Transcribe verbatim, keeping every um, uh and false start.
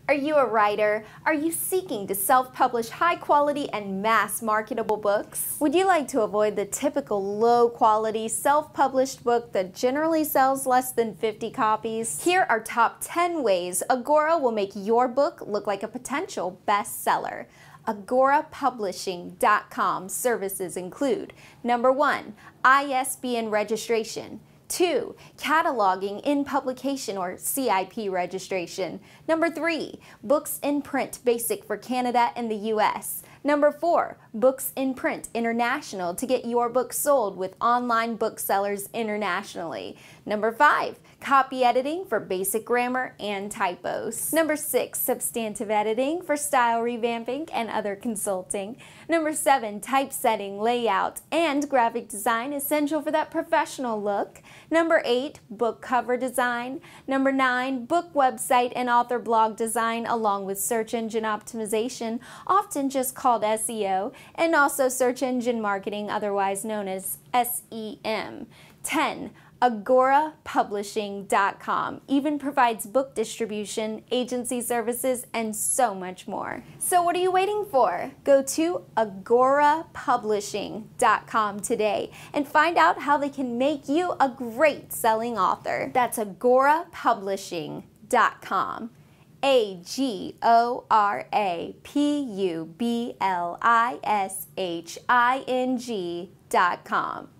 Are you a writer? Are you seeking to self-publish high-quality and mass-marketable books? Would you like to avoid the typical low-quality self-published book that generally sells less than fifty copies? Here are top ten ways Agora will make your book look like a potential bestseller. Agora Publishing dot com services include: number one, I S B N registration. Two, cataloging in publication or C I P registration. Number three, books in print basic for Canada and the U S. Number four, books in print international to get your book sold with online booksellers internationally. Number five, copy editing for basic grammar and typos. Number six, substantive editing for style revamping and other consulting. Number seven, typesetting, layout, and graphic design essential for that professional look. Number eight, book cover design. Number nine, book website and author blog design along with search engine optimization, often just called S E O, and also search engine marketing, otherwise known as S E M. ten. Agora Publishing dot com even provides book distribution, agency services, and so much more. So what are you waiting for? Go to Agora Publishing dot com today and find out how they can make you a great selling author. That's Agora Publishing dot com. A G O R A P U B L I S H I N G dot com.